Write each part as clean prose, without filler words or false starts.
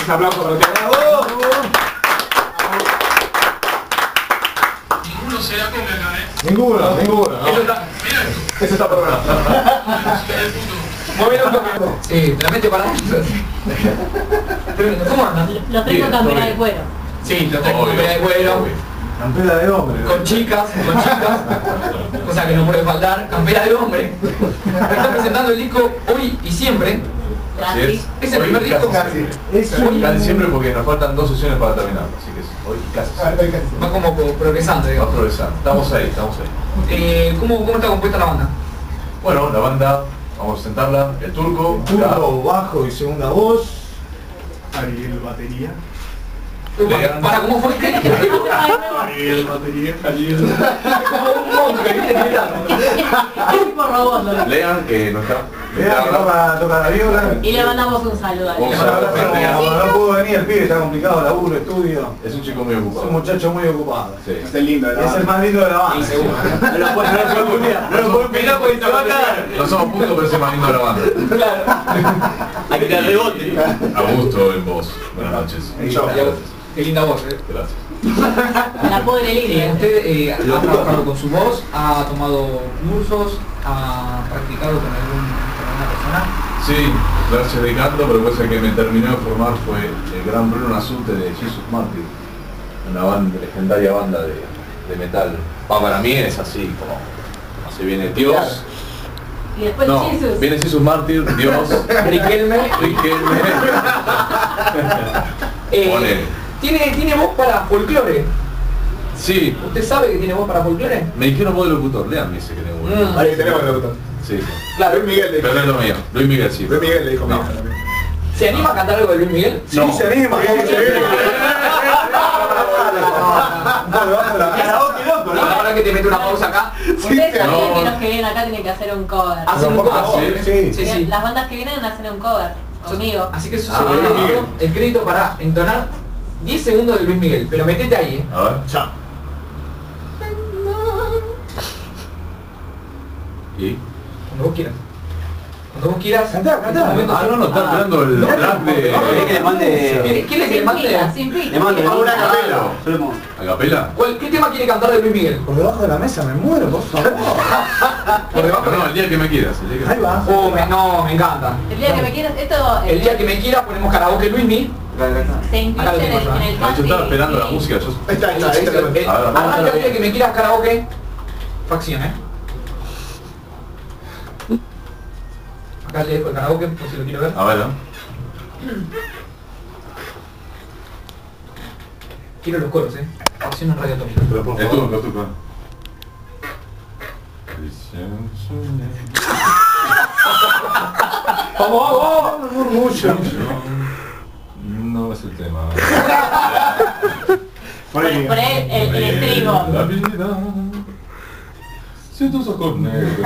Un aplauso para ustedes. Ninguno se la come acá, Ninguno. Eso está programado. Muy bien, la mente para adentro. ¿Cómo andan? Los traigo en campera de cuero. Sí, los traigo en campera de cuero. Campera de hombre. Con chicas. Cosa que no puede faltar. Campera de hombre. Están presentando el disco Hoy y Siempre. Casi. Es el primer disco. Casi siempre porque nos faltan 2 sesiones para terminar. Así que hoy casi. Va como progresando, Va digamos. progresando. Estamos ahí. ¿Cómo está compuesta la banda? Bueno, la banda, vamos a sentarla. El Turco, bajo y segunda voz. Ariel batería. ¿Para cómo fue? Ariel batería. Ariel. Como un monje, ¿viste? Por robot lo vi. Lean, que no está. Toca la viola. Y le mandamos un saludo a él. No pudo venir el pibe, está complicado, laburo, estudio. Es un chico muy ocupado. Es un muchacho muy ocupado. Sí. Es el lindo de la Es el más lindo de la banda. No lo puedo mirar porque se va a caer. No somos puntos, pero es el más lindo de la banda. Hay que dar rebote. Augusto en voz. Buenas noches. Qué linda voz, Gracias. La pobre libre. Usted ha trabajado con su voz, ha tomado cursos, ha practicado con alguna persona. Sí, gracias de canto, pero pues el que me terminó de formar fue el gran Bruno Azute de Jesus Martyr, una legendaria banda de metal. Para mí es así, como se viene Dios. Y después No, Jesus. viene Jesus Martyr, Dios, Riquelme. Pone. ¿Tiene voz para folclore? Sí, ¿Usted sabe que tiene voz para folclore? me dijeron voz de locutor, Lean me dice que tengo voz de locutor. Ahí tenemos el autor. Sí, Claro. Luis Miguel le dijo. pero no es lo mío, Luis Miguel sí. Luis Miguel le dijo No. Miguel también. ¿Se anima a cantar algo de Luis Miguel? Sí, se anima. Ahora que te meto una pausa acá. Ustedes sabían no. que los que vienen acá tienen que hacer un cover. Hacen un cover. Sí. Las bandas que vienen hacen un cover conmigo. Así que eso Ah, se Luis le Miguel. el crédito para entonar 10 segundos de Luis Miguel. Pero metete ahí, A ver. Chao. ¿Y? Cuando vos quieras. Cuando vos quieras. Ah, no, está esperando el rap de... que le mande... ¿Quién es que le mande? Sin pita. Le mande Ahora capela. ¿A capela? ¿Qué tema quiere cantar de Luis Miguel? Por debajo de la mesa me muero, por favor. Por debajo. No, el día que me quieras. Ahí va. No, me encanta. El día que me quieras, esto El día que me quieras ponemos karaoke Luismi. se incluye en el Yo casting. estaba esperando la música, yo... Ahí está. Arranca el día que me quieras karaoke. Facción, Acá le dejo el karaoke por si lo quiero ver. A ver, ¿no? Quiero los coros, Facción en Radio Atómica. Es tú. ¡Vamos! Mucho. No es el tema. Por ahí el estribo. La vida. Si tus ojos negros.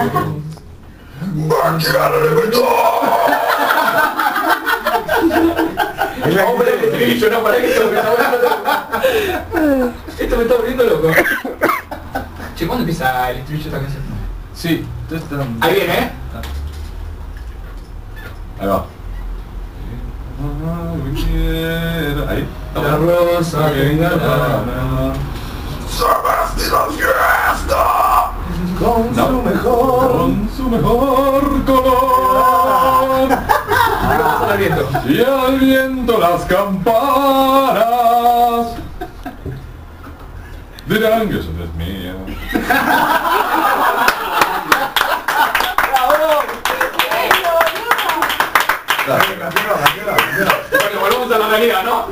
Hombre, el estribillo, no, para que esto me está volviendo loco. Esto me está volviendo loco. Che, ¿cuándo empieza el estribillo de esta canción? Sí, Ahí viene, Ahí va. Ahí. La rosa que engalana. Con su mejor color. Al viento. Y al viento las campanas dirán que eso no es mío. Bueno, volvemos a la realidad, ¿no?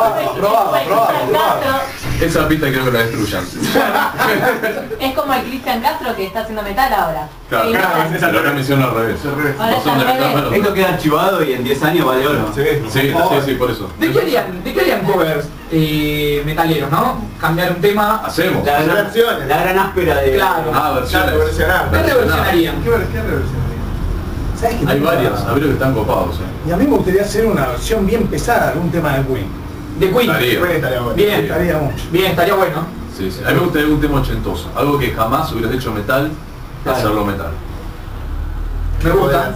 Esa pista creo que la destruyan. Es como el Cristian Castro que está haciendo metal ahora. Claro, pero acá me hicieron al revés. Ahora está al revés. Esto queda archivado y en 10 años vale oro. Sí, por eso. ¿De qué harían covers metaleros, no? Cambiar un tema. Hacemos. La gran áspera de... Claro. Ah, versiones. ¿Qué reversionarían? ¿Qué reversionaría? ¿Sabes qué? Hay varias, a ver que están copados. Y a mí me gustaría hacer una versión bien pesada de algún tema de Queen. De Queen. Estaría bueno. Bien. Estaría mucho. Bien, estaría bueno. Sí. A mí me gustaría un tema ochentoso. Algo que jamás hubieras hecho metal, hacerlo metal. Me gusta.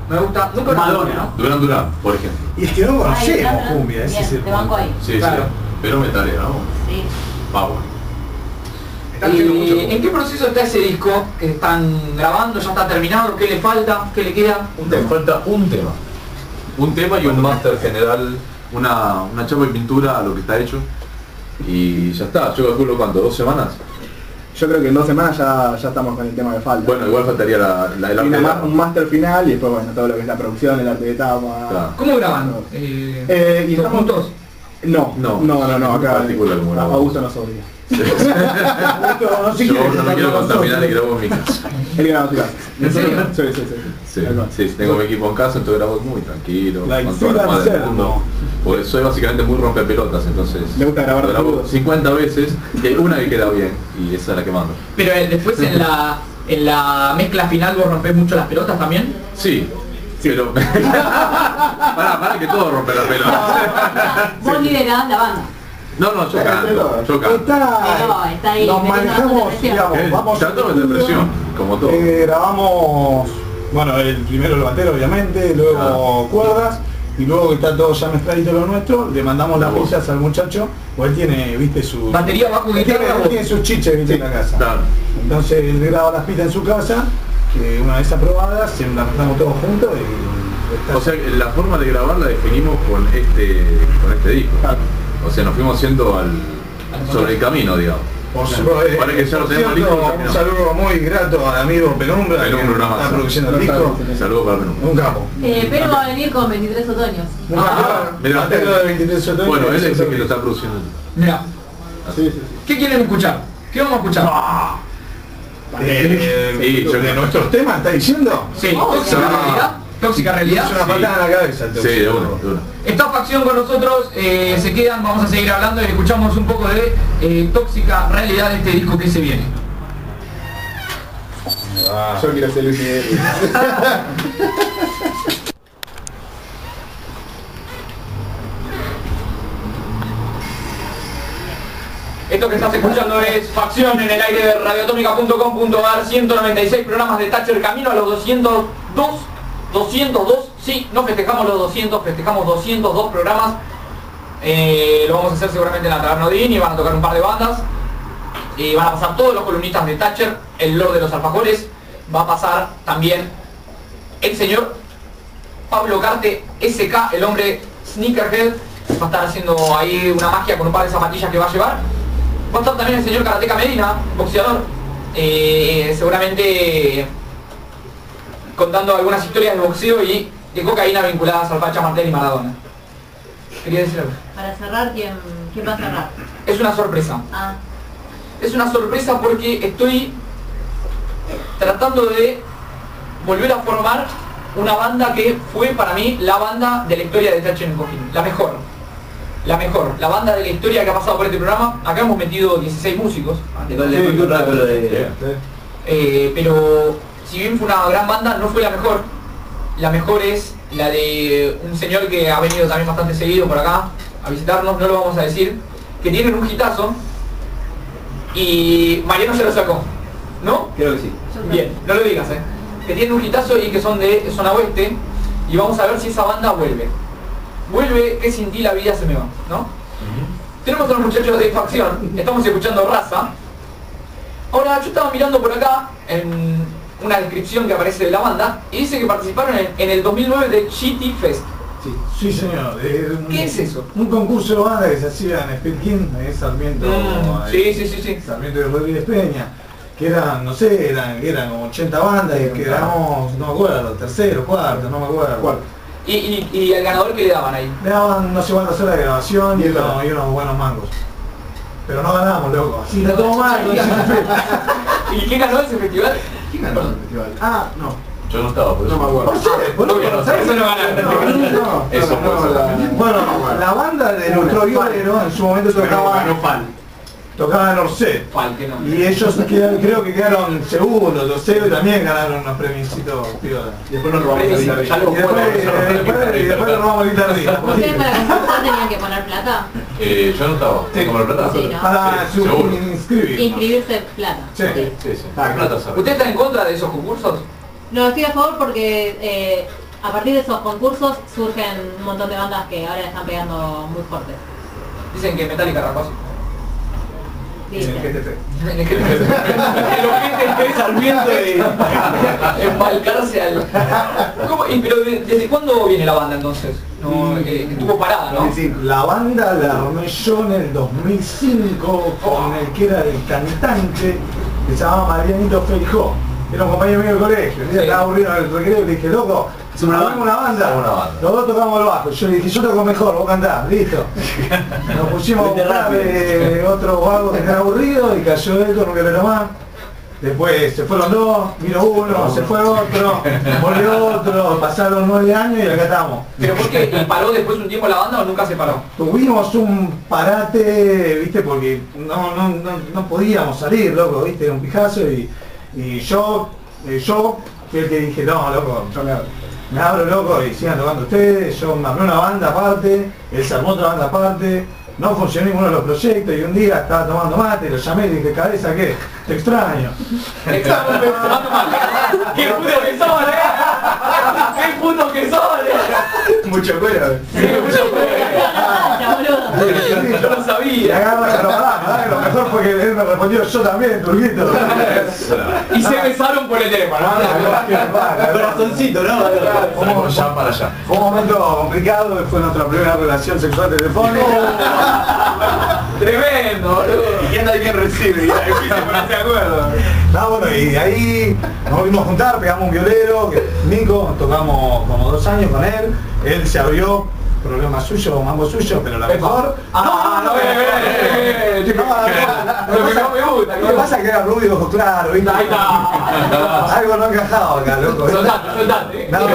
Me gusta. Nunca Madonna, ¿no? Durán Durán, por ejemplo. Y es que no conocemos Ay, cumbia, ese bien, es el te banco ahí. Sí, Claro. sí. Pero metalera, ¿no? Sí. Power. Están haciendo mucho. ¿En qué proceso está ese disco que están grabando? ¿Ya está terminado? ¿Qué le falta? ¿Qué le queda? Te falta un tema. Un tema y un máster general, una chapa de pintura a lo que está hecho. Y ya está, yo calculo cuánto, 2 semanas. Yo creo que en 2 semanas ya estamos con el tema que falta. Bueno, igual faltaría el arte de tapa. Un máster final y después bueno, todo lo que es la producción, el arte de tapa. Claro. ¿Cómo graban? Y ¿Todos estamos juntos? No, acá Particular como grabamos. Augusto nos odia. Augusto, no sé Yo quién no me está quiero con contaminar y nosotros. grabo en mi casa. Él graba su casa. ¿En serio? Sí. Sí, tengo mi equipo en casa, entonces grabo muy tranquilo, Like con toda la Phil paz del Anselmo. mundo. Porque soy básicamente muy rompepelotas, entonces Me gusta grabar grabo crudo. 50 veces y hay una que queda bien y esa es la que mando. Pero después en la mezcla final vos rompés mucho las pelotas también. Sí, pero... para que todo rompe la pelota. Vos liderás la banda. No, yo canto. Pero está ahí. Nos metiendo manejamos, bastante presión. digamos, vamos Trato de meter presión, como todo. grabamos, bueno, primero el batero obviamente, luego cuerdas, y luego que está todo ya mezcladito lo nuestro, le mandamos las pistas al muchacho, o él tiene, viste, su... Batería, bajo, guitarra, Él tiene sus chiches, viste, en la casa. Claro. Entonces él graba las pistas en su casa, que una vez aprobadas, se las mezclamos todos juntos y... está- O sea, la forma de grabar la definimos con este disco. O sea, nos fuimos haciendo sobre el camino, digamos. Por Para que ya lo por tenemos cierto, listo, un saludo muy grato al amigo Penumbra, que Penumbra, una está masa. produciendo el disco. Saludos para Perú. Un capo. Pero va a venir con 23 otoños. Un capo. Mirá. Batero de 23 otoños. Bueno, él es el que lo está produciendo. Mira, Sí. ¿qué quieren escuchar? ¿Qué vamos a escuchar? Sí, yo de creo. nuestros temas, ¿está diciendo? Sí, tóxica realidad. Tóxica realidad. Es una patada en la cabeza. Sí, de una. Esta facción con nosotros, se quedan, vamos a seguir hablando y escuchamos un poco de tóxica realidad de este disco que se viene. Yo quiero ser Luis Miguel. Esto que estás escuchando es Facción en el aire de radioatómica.com.ar, 196 programas de Thatcher, camino a los 202, sí, no festejamos los 200, festejamos 202 programas. Lo vamos a hacer seguramente en la Taberna Odín y van a tocar un par de bandas. Van a pasar todos los columnistas de Thatcher, el Lord de los Alfajores, va a pasar también el señor Pablo Carte, SK, el hombre Sneakerhead, va a estar haciendo ahí una magia con un par de zapatillas que va a llevar. Va a estar también el señor Karateka Medina, boxeador, seguramente contando algunas historias de boxeo y de cocaína vinculadas al Pacha Martel y Maradona. Quería decir algo. Para cerrar, ¿quién va a cerrar? Es una sorpresa. Ah, Es una sorpresa porque estoy tratando de volver a formar una banda que fue para mí la banda de la historia de Thatcher en Cojín. La mejor, la banda de la historia que ha pasado por este programa. Acá hemos metido 16 músicos. Pero si bien fue una gran banda, no fue la mejor. La mejor es la de un señor que ha venido también bastante seguido por acá a visitarnos, no lo vamos a decir, que tienen un hitazo y Mariano se lo sacó, ¿no? Creo que sí. Bien, no lo digas, que tienen un hitazo y que son de zona oeste y vamos a ver si esa banda vuelve. Vuelve, que sin ti la vida se me va, ¿no? Tenemos a los muchachos de Facción, estamos escuchando Raza. Ahora, yo estaba mirando por acá en una descripción que aparece de la banda y dice que participaron en el 2009 de GT Fest. Sí, señor. ¿Qué es eso? Un concurso de banda que se hacía en Spelkin, en Sarmiento. Sí. Sarmiento de Rodríguez Peña. Que eran, no sé, eran como 80 bandas y quedamos, no me acuerdo, tercero, cuarto, no me acuerdo. Cuarto. Y el ganador que le daban ahí. Le daban no sé cuántas horas de grabación y unos buenos mangos. Pero no ganamos, loco. Así está todo mal. ¿Y qué ganó ese festival? ¿Quién ganó el festival? Ah, no. Yo no estaba, por eso. No me acuerdo. Eso no ganaron. Eso puede ser. Bueno, la banda de nuestro violero en su momento tocaba en Orset. Pal, que no. Y ellos creo que quedaron segundo, tercero y también ganaron unos premisitos piola. Y después nos robamos la guitarra. Ya lo Y después nos robamos el guitarrista. ¿ustedes para concursar tenían que poner plata? Yo no estaba. Sí. ¿Como la plata? Sí, ¿no? Para Sí, seguro. inscribir. Inscribirse plata. Sí. Sí. ¿Qué plata sabe? ¿Usted está en contra de esos concursos? No, estoy a favor porque A partir de esos concursos surgen un montón de bandas que ahora están pegando muy fuertes. Dicen que Metallica arrancó así. Dicen. En el GTP Sarmiento de empalcarse al... ¿Cómo? Pero ¿desde cuándo viene la banda entonces? No, estuvo parada, ¿no? Es decir, la banda la armé yo en el 2005 con el que era el cantante, que se llamaba Marianito Feijó. Era un compañero mío del colegio. Un día estaba aburrido en el recreo y le dije, loco, abrimos una banda. Los dos tocamos el bajo. Yo le dije, yo toco mejor, vos cantás, listo. Nos pusimos a buscar otro vago que estaba aburrido y cayó él con un violero más. Después se fueron dos, vino uno, se fue otro, volvió otro, pasaron 9 años y acá estamos. ¿Pero por qué? ¿Paró después un tiempo la banda o nunca se paró? Tuvimos un parate, viste, porque no podíamos salir, loco, viste, era un pijazo y yo fui el que dije, no, loco, yo me abro, loco, y sigan tocando ustedes. Yo me armé una banda aparte, él se armó otra banda aparte, no funcionó ninguno de los proyectos y un día estaba tomando mate, lo llamé y le dije, cabeza, ¿qué? Te extraño. Estamos tomando mate. ¡Qué puto que son, ¡Qué puto que son, Mucho cuero. Sí, mucho yo lo Y sabía. agarra, lo mejor fue que él me respondió, yo también, Turquito. Y se besaron por el teléfono. Corazoncito, ¿no? Salimos ya para allá. Fue un momento complicado, fue nuestra primera relación sexual telefónica. Tremendo, boludo. ¿Y quién da quién recibe? Y ahí se ponerse de acuerdo. No, bueno, y de ahí nos volvimos a juntar, pegamos un violero, Nico, tocamos como 2 años con él se abrió, problema suyo, mambo suyo, pero la mejor. Lo que pasa es que era rubio, ojos claros, ¿viste? Ahí está. Algo no encajaba acá, loco. Soltate. No,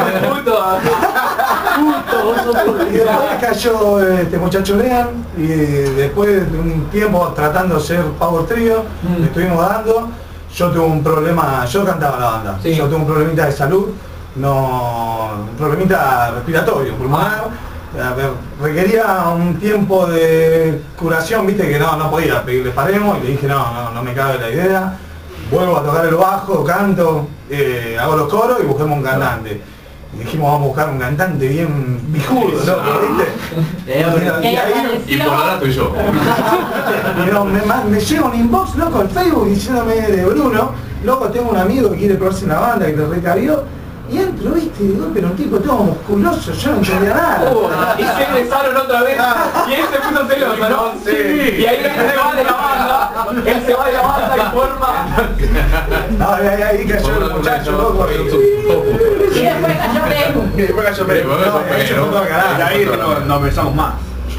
y después cayó este muchacho Lean y después de un tiempo tratando de ser Power Trio, le estuvimos dando. Yo tuve un problema, yo cantaba en la banda, Sí. yo tuve un problemita de salud, un problemita respiratorio, pulmonar. A ver, requería un tiempo de curación, viste que no podía pedirle paremos y le dije no me cabe la idea, vuelvo a tocar el bajo, canto, hago los coros y busquemos un cantante. Y dijimos vamos a buscar un cantante bien pijudo, loco, ¿viste? Y por ahora estoy yo. Pero me llega un inbox, loco, al Facebook diciéndome de Bruno, loco, tengo un amigo que quiere probarse en la banda, que te recabió. Y entro, viste, digo, pero un tipo todo musculoso, yo no entendía nada. Y se besaron otra vez. Y él se puso celoso, ¿no? Sí. Y ahí él se va de la banda. Él se va de la banda y forma. No, ahí cayó el muchacho, loco. Y después cayó Play. Y después cayó Y ahí nos besamos más.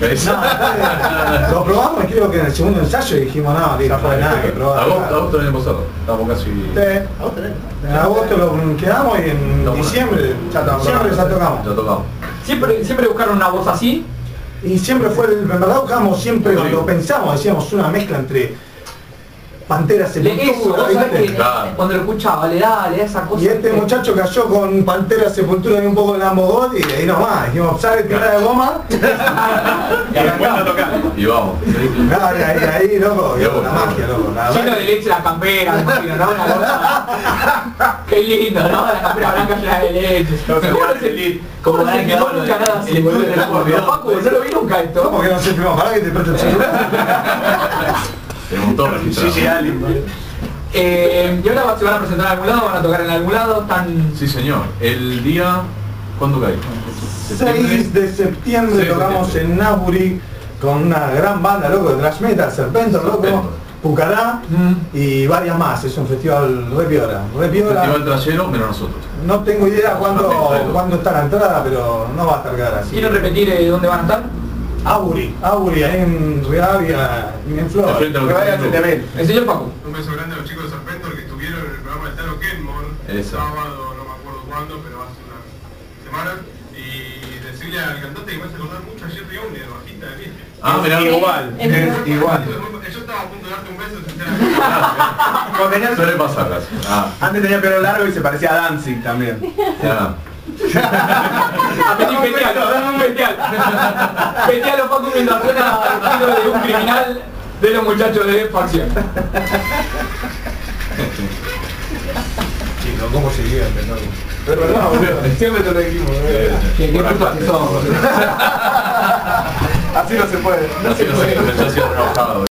Lo probamos y creo que en el segundo ensayo dijimos no fue nada que probar. Agosto del año pasado. Estamos casi... En agosto lo quedamos y en diciembre ya tocamos. Ya tocamos. Siempre buscaron una voz así. Y siempre fue, en verdad buscamos siempre, cuando pensamos, decíamos una mezcla entre Pantera Eso, Sepultura, vos sabés ¿viste? que Claro. cuando lo escuchaba, le da esa cosa. Y este muchacho cayó con Pantera Sepultura y un poco de Lambo Gold y ahí nomás, dijimos, ¿sabes tierra de goma? Y después a tocar. Y vamos. Ahí, loco, la magia, loco. La Lleno verdad. de leche la campera, me imagino, ¿no? Una cosa. Qué lindo, ¿no? La campera blanca llena de leche. Como no se que quedó nunca nada así, boludo. Paco, no lo vi nunca esto. ¿Cómo que no sé primero? Pará que te presto el celular. Tenemos todo registrado. Sí, alguien. Y ahora se van a presentar en algún lado, van a tocar en algún lado, tan... Sí, señor. El día... ¿Cuándo cae? 6 de septiembre 6 de tocamos septiembre. en Napoli con una gran banda, loco, de thrash metal, Serpentor, loco, Serpentor. Pucará y varias más. Es un festival re piola. Festival trayero, menos nosotros. No tengo idea cuándo está la entrada, pero no va a estar cara. Así. ¿Quieren repetir dónde van a estar? Aburi, ahí en Rivadavia y en Flor. Frente a lo que Que vayan tengo. frente a mí. El señor Paco. Un beso grande a los chicos de Serpentor que estuvieron en el programa de Taro Kenmore el Eso. sábado, no me acuerdo cuándo, pero hace unas semanas. Y decirle al cantante que me hace acordar mucho a Jerry Only, el bajista de Virgen. Ah, mirá. Igual, es igual. Yo estaba a punto de darte un beso, sinceramente. Suele pasar casi. Antes tenía pelo largo y se parecía a Danzig también. Ya. Apetí bestial, dame un bestial. Bestial o Paco mientras suena el tiro de un criminal de los muchachos de facción. Chico, ¿cómo se llega? Pero no, boludo, siempre te lo dijimos. Qué putos que somos. Así no se puede. No sé, yo siempre enojado.